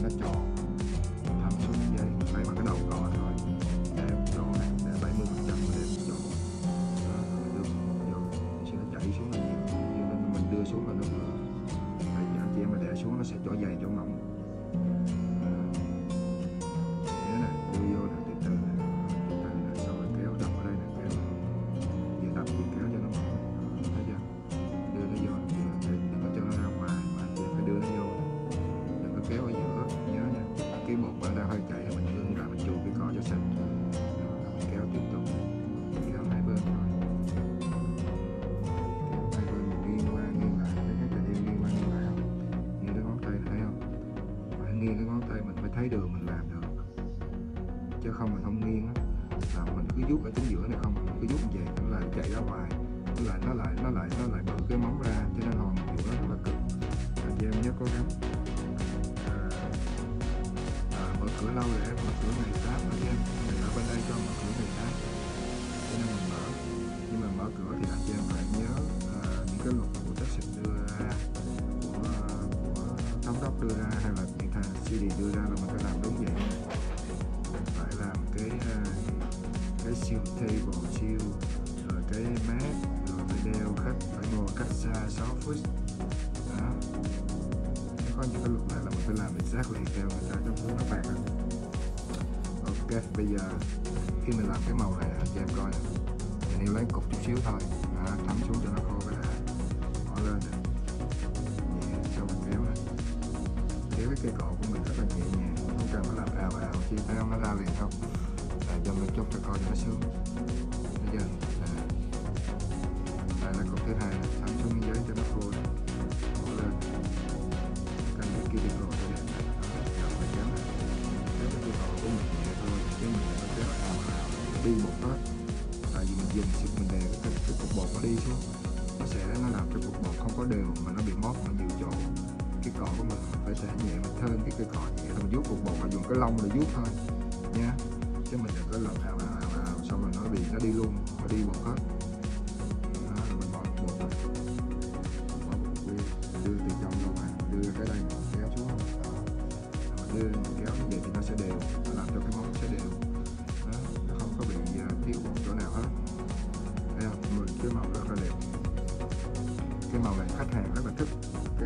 nó tròn, thấm xuống dây lấy bằng cái đầu cò thôi, đem chỗ này để 70% mình đem chỗ đưa vô sẽ nó chảy xuống là nhiều, cho nên mình đưa xuống là nó vừa. Tại vì anh chị em mà để xuống nó sẽ chỗ dày chỗ mỏng. Thế này đưa vô là từ từ này, xong rồi kéo đập ở đây này, kéo vừa đập vừa kéo cho nó mỏng, thấy chưa? Đưa nó vô, đừng có cho nó ra ngoài mà anh chị em phải đưa nó vô, đừng có kéo ở giữa, nhớ nha. Cái bột bạn đang hơi chảy là mình ngưng lại, mình chùi cái cò cho xinh, mình kéo tiếp tục, kéo hai bên thôi, kéo hai bên mình nghiêng qua nghiêng lại, thấy cái tình yêu nghiêng qua nghiêng lại không? Nghiêng cái ngón tay thấy không? Phải nghiêng cái ngón tay mình phải thấy đường mình làm được, chứ không mình không nghiêng á là mình cứ vuốt ở chính giữa này không, mình cứ vuốt về nó lại chạy ra ngoài, nó lại bự cái móng ra, cho nên hòn kiểu nó rất là cực. Anh chị em nhớ cố gắng. Mở cửa lâu để mở cửa ngày 8 anh em, mình ở bên đây cho mở cửa ngày 8 cho nên mình mở, nhưng mà mở cửa thì anh chị em phải nhớ những cái luật của Texas đưa ra, của thống đốc đưa ra, hay là những thằng CD đưa ra là mình phải làm đúng vậy. Phải làm cái siêu table siêu, rồi cái mát, rồi phải đeo khách, phải ngồi cách xa 6 feet đó. Có những cái luật này là mình phải làm exactly theo người ta trong cuốn nó phạt đó. Ok, bây giờ khi mình làm cái màu này anh chị em coi nè, mình yêu lấy cục chút xíu thôi, thấm xuống cho nó khô cái đã, bỏ lên nè, nhẹ sau mình kéo nè, kéo cái cây cọ của mình rất là nhẹ nhàng, không cần phải làm ào chi thấy không, nó ra liền không, dòng một chút cho coi cho nó sướng. Bây giờ đây là cục thứ hai, thấm xuống miếng giấy cho nó khô, bỏ lên, canh cái kia đi cọ cho đẹp, kéo cái cây cọ của mình nhẹ thôi, chứ mình đừng có kéo ào đi một hết. Tại vì mình dùng xịt mình đè cái cục bột nó đi xuống, nó làm cho cục bột không có đều mà nó bị móp ở nhiều chỗ. Cái cọ của mình phải sẽ nhẹ, mình thơm cái cây cọ nhẹ, mình vuốt cục bột và dùng cái lông để vuốt thôi nha, chứ mình đừng có làm ào xong rồi nó đi luôn, nó đi bột hết. Đó, rồi mình bỏ bột này, bỏ bột đi, đưa từ trong ra ngoài, đưa cái đây mình kéo xuống, đưa mình kéo như vậy thì nó sẽ đều, nó làm cho cái món sẽ đều. Đó, nó không có bị thiếu một chỗ nào hết. Thấy không? Mình cái màu rất là đẹp, cái màu này khách hàng rất là thích. Ok,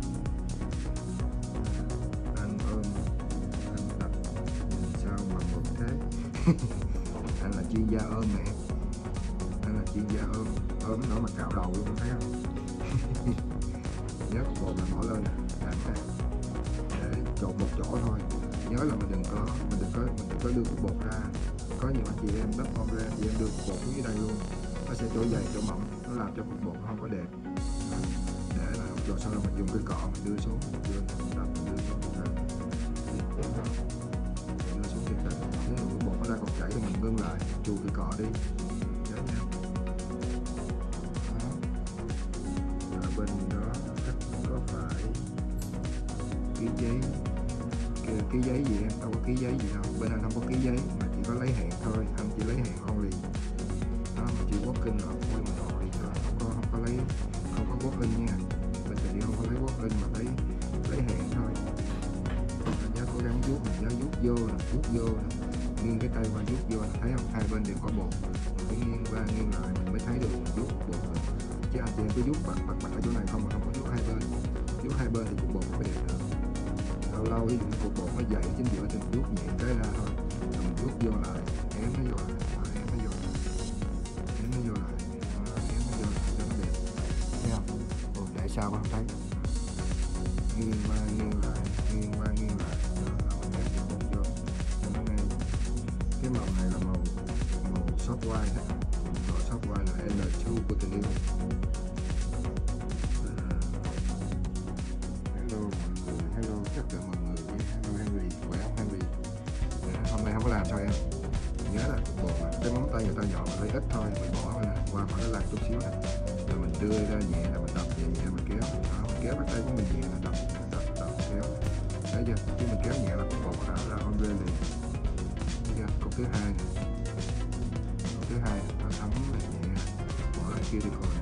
anh ôm anh đặt sao mà một thế anh là chuyên gia ôm mẹ, anh là chuyên gia ôm nó mà cạo đầu luôn, thấy không? Nhớ cục bột là bỏ lên nè, để trộn một chỗ thôi, nhớ là mình đừng có đưa cục bột ra. Có nhiều anh chị em đắp ôm ra thì em đưa cục bột xuống dưới đây luôn, nó sẽ chỗ dày chỗ mỏng, nó làm cho cục bột không có đẹp. Để là rồi sau đó mình dùng cái cọ mình đưa xuống, đưa xuống thì nếu cục bột nó ra còn chảy thì mình ngưng lại, chùi cái cọ đi, nhớ nha. Ở bên đó khách có phải ký giấy gì em, đâu có ký giấy gì đâu, bên anh không có ký giấy mà chỉ có lấy hẹn thôi, anh chỉ lấy hẹn only đó, mà chỉ walk in rồi thôi, mình only thôi, không có lấy, không có walk in nha, bên tình yêu không có lấy walk in mà lấy hẹn thôi. Mình nhớ cố gắng vuốt, mình nhớ vuốt vô là nghiêng cái tay qua vuốt vô là thấy không, hai bên đều có bột, mình phải nghiêng qua nghiêng lại mình mới thấy được mình vuốt bột được. Chứ anh chị em cứ vuốt bật ở chỗ này không mà không có vuốt hai bên, vuốt hai bên thì cục bột phải đẹp được. Lâu ví dụ cục bột nó dày chính giữa thì mình vuốt nhẹ cái ra thôi, rồi mình vuốt vô lại, ém nó vô lại, ém nó vô lại cho nó đẹp, thấy không? Ồ, để sao không thấy, nghiêng qua nghiêng lại, rồi mình đem cục bột vô cho nó ngay. Cái màu này là màu soft white đó. Màu soft white là N2 của tình yêu. Hello tất cả mọi người, hello Henry, khỏe không Henry? Hôm nay không có làm sao em, nhớ là cục bột mà cái móng tay người ta nhỏ mà lấy ít thôi, mình bỏ qua khỏi cái lạc chút xíu này, rồi mình đưa ra nhẹ là mình đập nhẹ mình kéo, đó, mình kéo cái tay của mình nhẹ là đập kéo, thấy chưa? Khi mình kéo nhẹ là cục bột đã ra không rơi liền. Thấy chưa? Cục thứ hai này, nó thấm là nhẹ, bỏ lại kia đi rồi,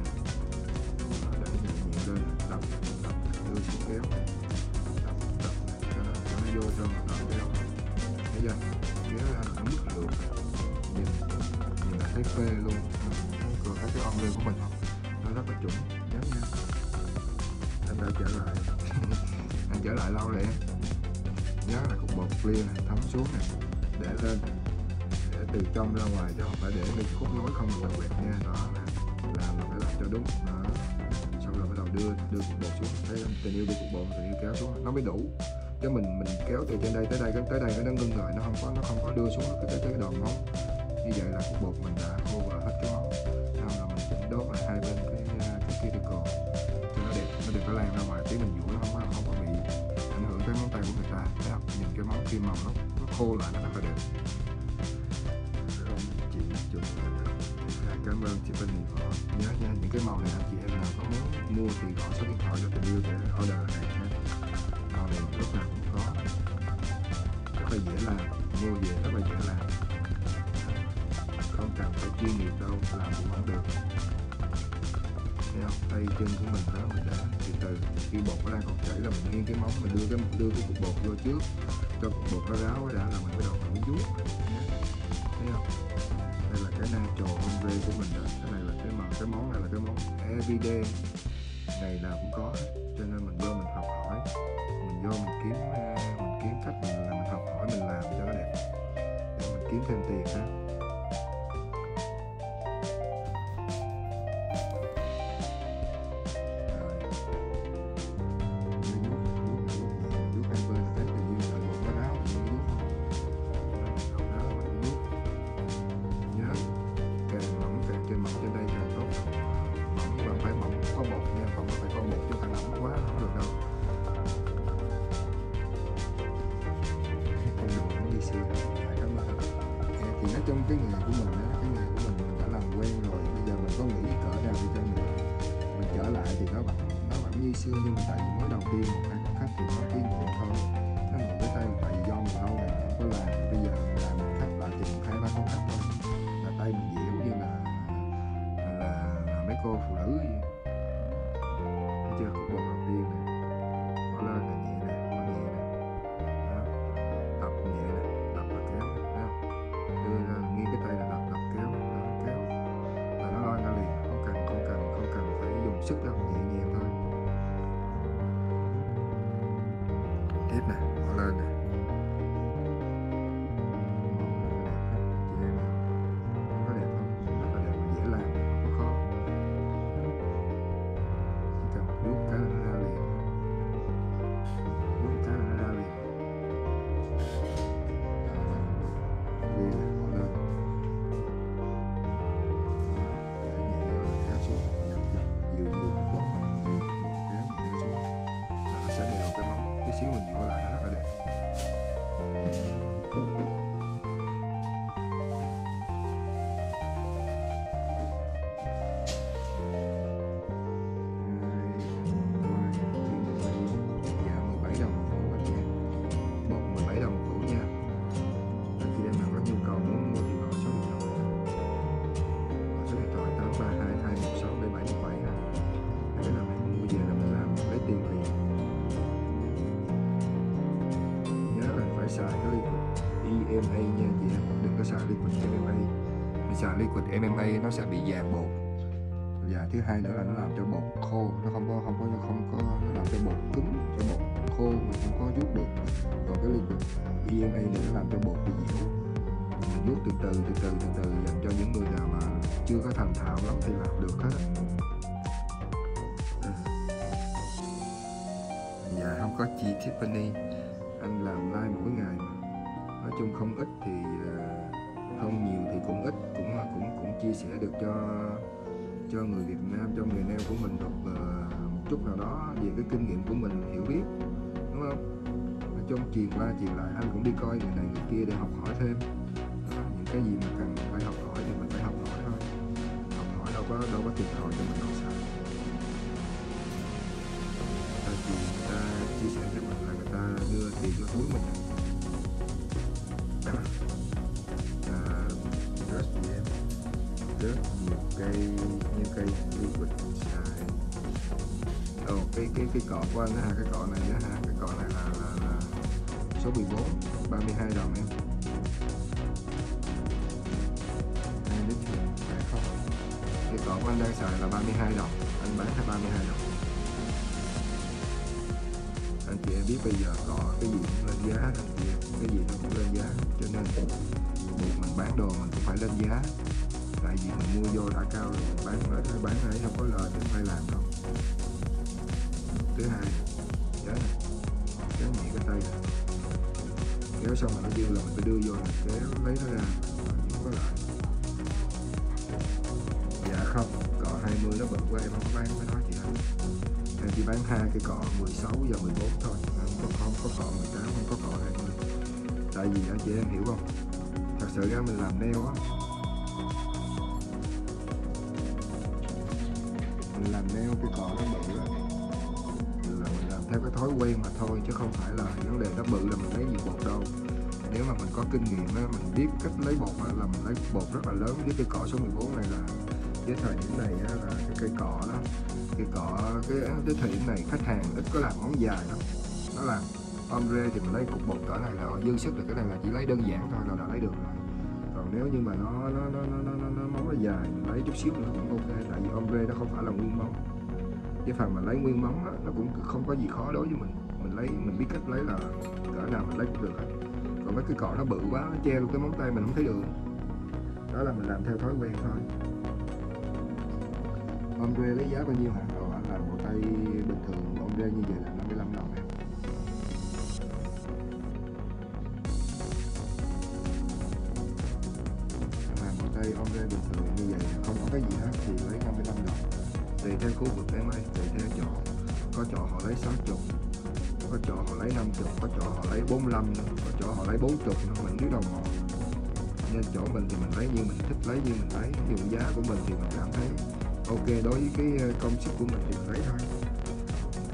để nhẹ lên, đập đưa xuống kéo, đập cho nó vô cho nó kéo, thấy chưa, kéo ra ở mức lượng nhìn là thấy phê luôn. Còn cái on lên của mình không, nó rất là chuẩn, nhớ nha. Anh đã trở lại anh trở lại lâu rồi em, nhớ là cục bột clear này, thấm xuống này, để lên, để từ trong ra ngoài chứ không phải để lên khúc nối không là quẹt nha. Đó là phải làm cho đúng đó. Sau rồi bắt đầu đưa cục bột xuống, thấy tình yêu đưa cục bột, tình yêu kéo xuống nó mới đủ, chứ mình kéo từ trên đây tới đây cái nó ngưng rồi, nó không có đưa xuống cái đòn móng. Như vậy là cục bột mình đã cover hết cái móng. Sau là mình chỉnh đốt lại hai bên cái cuticle cho nó đẹp, nó đừng có lan ra ngoài, tí mình vũ nó không có bị ảnh hưởng tới ngón tay của người ta. Thấy không, nhìn cái móng khi màu nó khô lại nó rất là đẹp. Không chỉ chụp cảm ơn chị Penny. Nhớ nha, những cái màu này anh chị em nào có muốn mua thì gọi số điện thoại cho tình yêu để order này nha. Màu này lúc nào cũng có, rất là dễ làm, mua về rất là dễ làm, không cần phải chuyên nghiệp đâu, làm cũng không được. Thấy không, tay chân của mình đó, mình để từ khi bột nó đang còn chảy là mình nghiêng cái móng, mình đưa cái cục bột vô trước cho cục bột nó ráo đã là mình bắt đầu mình vuốt. Thấy không, đây là cái natural ombre của mình đó. Cái này là cái món này là cái món everyday, ngày nào cũng có, cho nên mình vô mình học hỏi, mình vô mình kiếm cách mình học hỏi, mình làm cho nó đẹp để mình kiếm thêm tiền ha. Trong cái nghề của mình á, cái nghề của mình đã làm quen rồi, bây giờ mình có nghĩ cỡ nào đi chăng nữa, mình trở lại thì nó vẫn như xưa, nhưng mà tại vì mới đầu tiên một hai con khách thì nó kinh nghiệm thôi, nó ngồi với tay, tại vì do mình lâu này mình không có làm, bây giờ mình làm một khách lại chừng hai ba con khách thôi là tay mình dẻo như là mấy cô phụ nữ vậy. Thấy chưa, cục bột đầu tiên này, bỏ lên là nhẹ nè, bỏ nhẹ nè, đập nhẹ nè, đập và kéo, thấy không? Đưa ra nghiêng cái tay là đập kéo là nó lôi ra liền, không cần phải dùng sức đâu, nhẹ nhàng thôi. Tiếp nè, bỏ lên nè, có đẹp không? Rất là đẹp và dễ làm, không có khó, chỉ cần vuốt cái là nó ra liền, vuốt cái là nó ra liền. Đi nè, bỏ lên, để nhẹ kéo xuống, dịu bóp kéo xuống là nó sẽ đều cái móng, tí xíu mình dịu lại nó rất là đẹp. Dạ 17 đồng một hũ anh chị em, bột 17 đồng một hũ nha. Anh chị em nào có nhu cầu muốn mua thì gọi số điện thoại, số điện thoại 832216717 ha. Để là mình mua về là mình làm lấy tiền liền. Nhớ là phải xài cái liquid EMA nha chị em, đừng có xài liquid MMA. Mình xài liquid MMA nó sẽ bị vàng bột, và thứ hai nữa là nó làm cho bột khô, nó không có nó làm cho bột cứng, cho bột khô mình không có vuốt được. Còn cái liquid EMA này nó làm cho bột bị dẻo, mình vuốt từ từ dành cho những người nào mà chưa có thành thạo lắm thì làm được hết. Dạ không có chi Tiffany, anh làm live mỗi ngày mà, nói chung không ít thì không nhiều thì cũng ít, cũng chia sẻ được cho người Việt Nam, cho người nail của mình được một chút nào đó về cái kinh nghiệm của mình hiểu biết, đúng không? Nói chung truyền qua truyền lại, anh cũng đi coi người này người kia để học hỏi thêm. Đó, những cái gì mà cần phải học hỏi thì mình phải học hỏi thôi, học hỏi đâu có thiệt thòi cho mình đâu sao. Người ta chia sẻ cho mình là người ta đưa tiền cho túi mình. Rất nhiều cây liquid xài. Cái cọ của anh ha, cái cọ này á ha, cái cọ này là số 14 32 đồng em. Cái cọ của anh đang xài là 32 đồng, anh bán theo 32 đồng. Anh chị em biết bây giờ cọ cái gì cũng lên giá, anh chị em, cái gì nó cũng lên giá, cho nên buộc mình bán đồ mình cũng phải lên giá. Tại vì mình mua vô đã cao rồi, mình bán ấy không có lời thì phải làm đâu. Thứ hai, kéo nhẹ cái tay này. Kéo xong rồi nó dư là mình phải đưa vô này, kéo lấy nó ra, không có lợi. Dạ không, cọ 20 nó bự quá em không có bán với nó chị ạ. Em chỉ bán hai cái cọ 16 và 14 thôi, không có cọ 18, không có cọ 20. Tại vì anh chị em hiểu không? Thật sự ra mình làm nail á, mình làm nail cái cọ nó bự là mình làm theo cái thói quen mà thôi, chứ không phải là vấn đề nó bự là mình lấy nhiều bột đâu. Nếu mà mình có kinh nghiệm á, mình biết cách lấy bột á, là mình lấy bột rất là lớn. Với cái cọ số 14 này là cái thời điểm này á, là cái cây cọ đó, cái thời điểm này khách hàng ít có làm móng dài lắm, nó làm ombre thì mình lấy cục bột cỡ này là dư sức, là cái này là chỉ lấy đơn giản thôi là đã lấy được rồi. Còn nếu như mà nó móng nó dài, mình lấy chút xíu nữa cũng ok, tại vì ombre nó không phải là nguyên móng. Cái phần mà lấy nguyên móng đó, nó cũng không có gì khó đối với mình biết cách lấy là cỡ nào mình lấy cũng được. Còn mấy cái cọ nó bự quá, nó che luôn cái móng tay mình không thấy đường. Đó là mình làm theo thói quen thôi. Ombre lấy giá bao nhiêu hả? Anh làm bộ tay bình thường ombre như vậy là 55 đồng em. Làm bộ tay ombre bình thường như vậy không có cái gì hết thì lấy 55 đồng. Tùy theo khu vực em ơi, tùy theo chỗ. Có chỗ họ lấy 60, có chỗ họ lấy 50, có chỗ họ lấy 45 nữa, có chỗ họ lấy 40 nữa, mình biết đâu mà. Nên chỗ mình thì mình lấy như mình thích, lấy như mình lấy. Dùng giá của mình thì mình cảm thấy ok, đối với cái công sức của mình thì mình lấy thôi. Ok.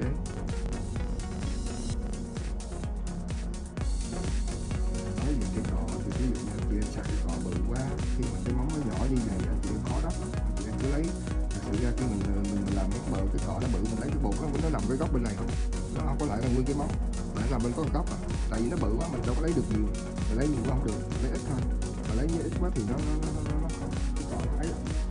Nói về cái cọ thì ví dụ như chị em xài cái cọ bự quá, khi mà cái móng nó nhỏ như vậy chị em khó đắp, chị em cứ lấy. Thật sự ra khi mình làm móng bự, cái cọ nó bự, mình lấy cái bột nó nằm cái góc bên này không, nó không có lại là nguyên cái móng, lại làm bên có một góc à. Tại vì nó bự quá mình đâu có lấy được nhiều, mình lấy nhiều quá không được, lấy ít thôi. Mà lấy ít quá thì nó không, cái cọ nó ấy.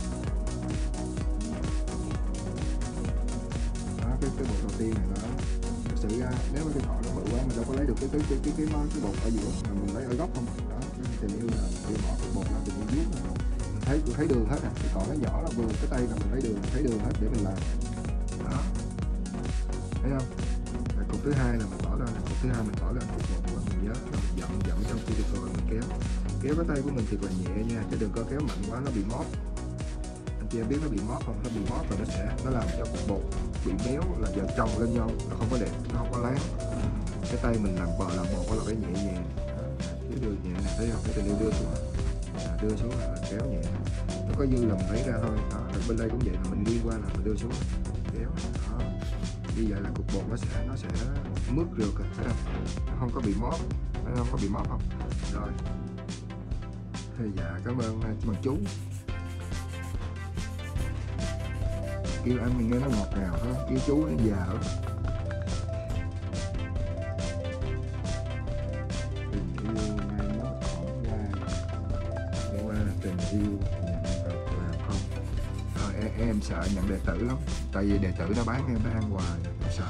Cái bột đầu tiên này nó thực sự ra nếu mà cái cọ nó bự quá mình đâu có lấy được cái bột ở giữa, mà mình lấy ở góc không. Đó, tình yêu là mình bỏ cái bột ra tình yêu vuốt này, mình thấy đường hết à. Cái cọ nó nhỏ là vừa cái tay là mình thấy đường hết để mình làm. Đó, thấy không? Và cục thứ hai là mình bỏ lên, cục thứ hai mình bỏ lên cục bột, mình nhớ là mình dặm trong cuticle rồi mình kéo cái tay của mình thì là nhẹ nha, chứ đừng có kéo mạnh quá nó bị móp. Anh chị em biết nó bị móp không? Nó bị móp và nó làm cho cục bột bị méo, là giờ chồng lên nhau nó không có đẹp, nó không có láng. Cái tay mình làm bột là phải nhẹ nhàng, cái đưa nhẹ này, thấy không? Cái tình yêu đưa xuống là kéo nhẹ, nó có dư là mình lấy ra thôi. Đó, bên đây cũng vậy, là mình đi qua là mình đưa xuống kéo. Đó, như vậy là cục bột nó sẽ mướt được rồi, thấy không? Nó không có bị móp, nó không có bị móp không? Rồi, thì dạ cảm ơn bằng chú. Kêu ăn mình nghe nó ngọt ngào thôi, kêu chú nó già lắm. Tình yêu ngay nó khổng qua là tình yêu nhận được là không. Em sợ nhận đệ tử lắm, tại vì đệ tử nó bán em nó ăn hoài, em sợ.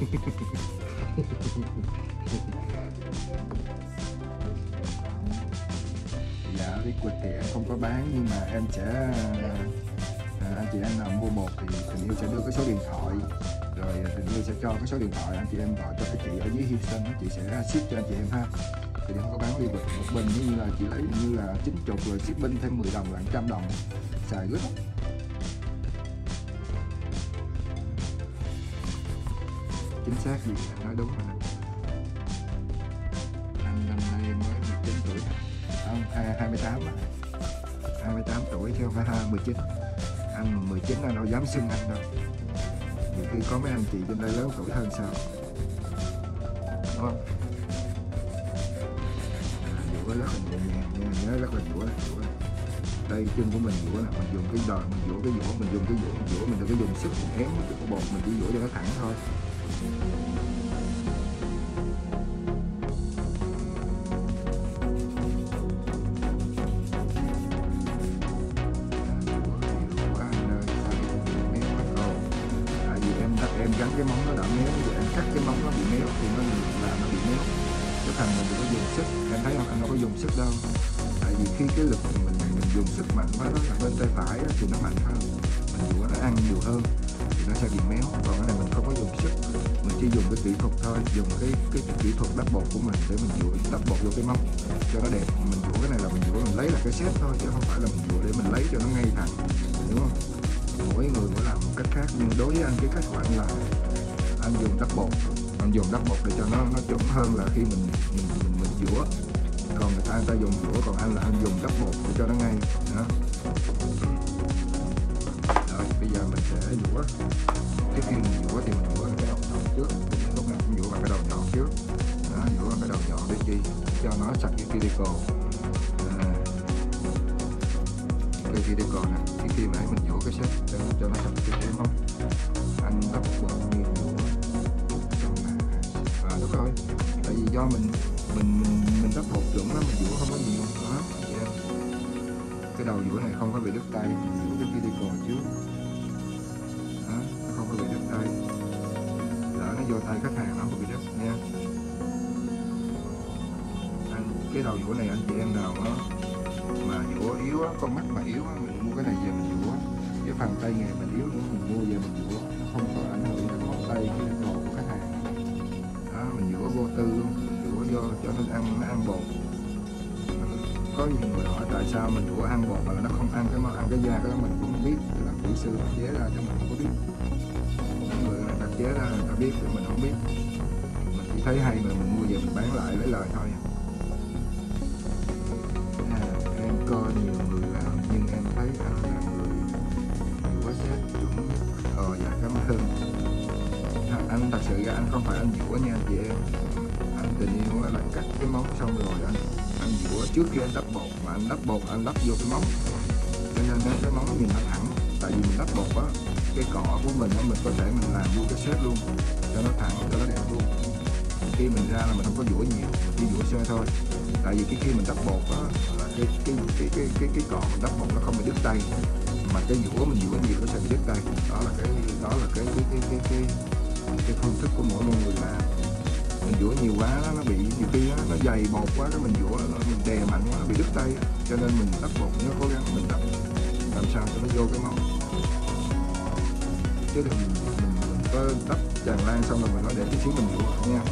Dạ liquid thì em không có bán, nhưng mà em sẽ anh chị em nào mua bột thì tình yêu sẽ đưa cái số điện thoại, rồi tình yêu sẽ cho cái số điện thoại, anh chị em gọi cho cái chị ở dưới Houston, chị sẽ ship cho anh chị em ha. Thì em không có bán liquid một bình, như là chị lấy như là 90 rồi shipping thêm 10 đồng là 100 đồng, xài rất lắm. Chính xác gì anh nói đúng rồi. Anh năm nay mới 19 tuổi, không 28 tuổi chứ không phải 19. Anh 19 anh đâu dám xưng anh đâu, nhiều khi có mấy anh chị trên đây lớn tuổi hơn sao, đúng không? Dũa rất là nhẹ nhàng nha, nhớ rất là dũa. Đây chân của mình dũa là mình dùng cái đòn, mình dũa cái dũa, mình dùng cái dũa, mình đừng có dùng sức mình ém cái bột, mình chỉ dũa cho nó thẳng thôi. dùng sức đâu, tại vì khi cái lực mình dùng sức mạnh quá nó là bên tay phải thì nó mạnh hơn, mình dũa nó ăn nhiều hơn thì nó sẽ bị méo. Còn cái này mình không có dùng sức, mình chỉ dùng cái kỹ thuật thôi, dùng cái kỹ thuật đắp bột của mình để mình dũa đắp bột vô cái móng cho nó đẹp. Mình dũa cái này là mình dũa mình lấy là cái xếp thôi, chứ không phải là mình dũa để mình lấy cho nó ngay thẳng, đúng không? Mỗi người mỗi làm một cách khác, nhưng đối với anh cái cách của anh là anh dùng đắp bột, anh dùng đắp bột để cho nó chuẩn hơn là khi mình dũa. Còn người ta dùng dũa, còn anh là anh dùng đắp bột để cho nó ngay đó. Rồi bây giờ mình sẽ dũa. Trước khi mình dũa thì mình dũa cái đầu nhọn trước, lúc nào cũng dũa bằng cái đầu nhọn trước đó, dũa bằng cái đầu nhọn để chi cho nó sạch cái cuticle. Cái cuticle này khi mà mình dũa cái xếp cho nó sạch cái móng, anh đắp bột như dũa đúng rồi, tại vì do mình đắp bột chuẩn đó, mình dũa không có nhiều đó. Cái đầu dũa này không có bị đứt tay, dũa cái cuticle trước đó, nó không có bị đứt tay, lỡ nó vô tay khách hàng nó không bị đứt nha. Cái đầu dũa này anh chị em nào đó mà dũa yếu á, con mắt mà yếu á, mình mua cái này về mình dũa. Cái phần tay nghề mình yếu nữa mình mua về mình dũa, nó không có ảnh hưởng đến ngón tay cái đồ của khách hàng đó. Mình dũa vô tư luôn, mình dũa vô cho nó ăn bột. Có nhiều người hỏi tại sao mình dũa ăn bột mà nó không ăn cái da, cái đó mình cũng không biết, là kỹ sư chế ra cho mình không có biết. Những người ta chế ra người ta biết, mình không biết, mình chỉ thấy hay mà mình mua về mình bán lại lấy lời thôi. Em coi nhiều người làm nhưng em thấy anh là người dũa xếp chuẩn. Dạ cảm ơn. Anh thật sự ra anh không phải anh dũa nha anh chị em, anh tình yêu là cắt cái móng xong rồi anh dũa trước khi anh đắp bột, mà anh đắp bột anh đắp vô cái móng cho nên cái móng nhìn nó thẳng. Tại vì mình đắp bột á, cái cọ của mình mình có thể mình làm vô cái xếp luôn cho nó thẳng, cho nó đẹp luôn. Khi mình ra là mình không có dũa nhiều, mình chỉ dũa sơ thôi. Tại vì khi mình đắp bột á là cái cọ mình đắp bột nó không bị đứt tay, mà cái dũa mình dũa nhiều nó sẽ bị đứt tay. Đó là cái phương thức của mỗi người làm. Mình dũa nhiều quá nó bị nhiều khi nó dày bột quá, cái mình dũa mình đè mạnh quá nó bị đứt tay, cho nên mình đắp bột nó cố gắng mình đắp làm sao cho nó vô cái móng, chứ đừng mình có đắp tràn lan xong rồi mình nói để tí xíu mình dũa nha.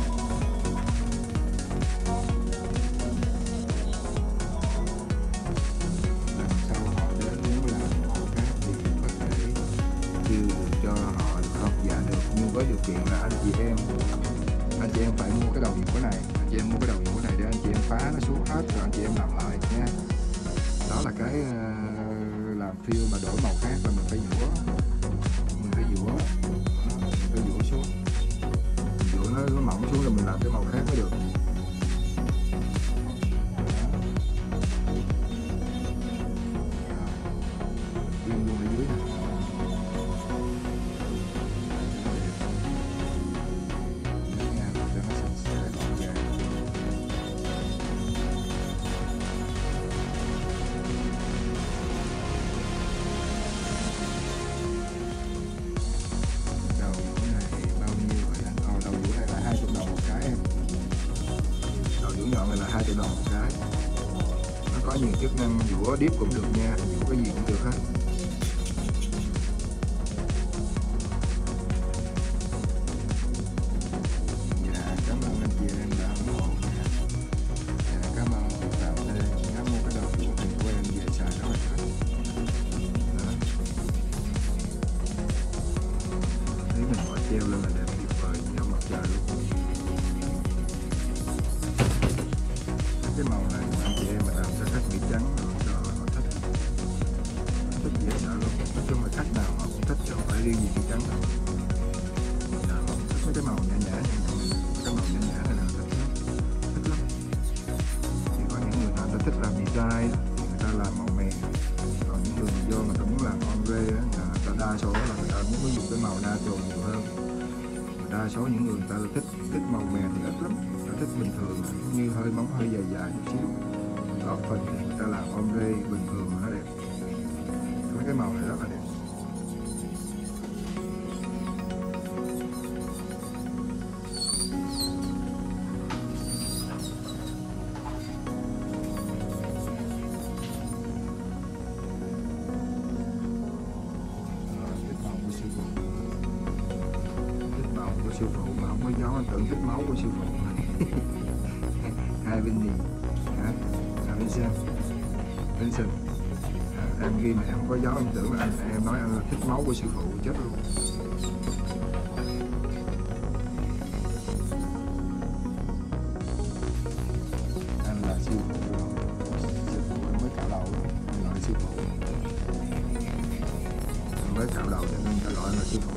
Lần sau họ đến muốn làm mẫu khác thì có thể kêu cho họ được không? Dạ được, nhưng với điều kiện là anh chị em phải mua cái đầu dũa này, anh chị em mua cái đầu dũa này để anh chị em phá nó xuống hết rồi anh chị em làm lại nha. Đó là cái làm phiêu mà đổi màu khác là mình phải dũa xuống, dũa nó mỏng xuống rồi mình làm cái màu khác mới được. Viên luôn ở dưới này. Nhọn này là 2 triệu đồng một cái. Nó có nhiều chức năng, dũa điếp cũng được nha, dũa cái gì cũng được hết. Dạ cảm ơn anh chị em đã ủng hộ nha. Dạ cảm ơn chị Tạo Lê đã mua cái đầu dũa này của em về xài rất là thích. Thấy mình bỏ treo lên là đẹp tuyệt vời như mặt trời luôn. Cái màu này anh chị em mình làm cho khách bị trắng rồi cho họ thích dễ sợ luôn. Nói chung là khách nào họ cũng thích chứ không phải riêng gì bị trắng đâu. Họ thích mấy cái màu nhã nhã này, cái màu nhã nhã này là thích lắm. Thì có những người nào ta thích làm design người ta làm màu mè, còn những người vô người ta muốn làm ombre người ta đa số là người ta muốn dùng cái màu natural nhiều hơn. Đa số những người ta thích màu mè thì ít lắm, ta thích bình thường như hơi móng hơi dài chút xíu. Có phần thì người ta làm ombre bình thường mà nó đẹp. Mấy cái màu này rất là đẹp. sư phụ. Hai bên gì hả? Vincent, Vincent, em ghi mà em không có giấu, em tưởng là em nói em là thích máu của sư phụ chết luôn. Anh là sư phụ rồi, sư phụ em mới cạo đầu, em gọi sư phụ. Em mới cạo đầu cho nên ta gọi là sư phụ.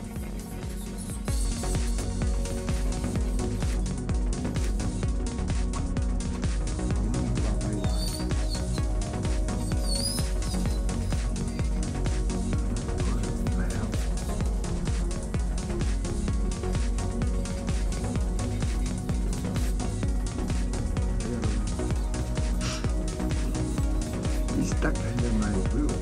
Stuck in my room.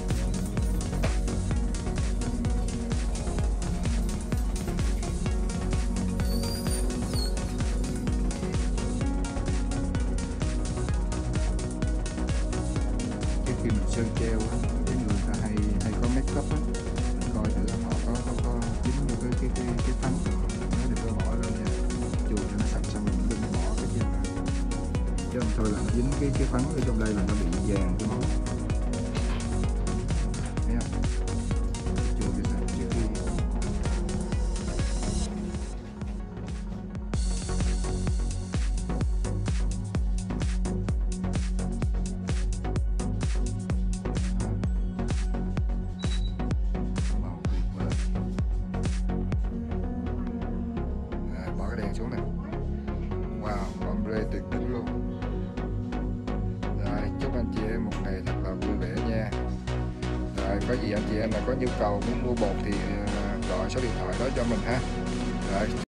Cái khi mình sơn treo á, cái người ta hay có make up á, mình coi thử họ có dính vô cái phấn của nó thì tôi bỏ lên nha, chùi cho nó sạch xong mình đừng bỏ cái trên này, chứ không thôi là nó dính cái phấn ở trong đây là nó bị vàng cái món. Thấy không? Chùi cái sạch trước khi màu tuyệt vời. Bỏ cái đèn xuống nè. Wow, ombre tuyệt đỉnh luôn. Rồi, chúc anh chị em một ngày thật là vui vẻ nha. Rồi, có gì anh chị em là có nhu cầu muốn mua bột thì gọi số điện thoại đó cho mình ha. Rồi.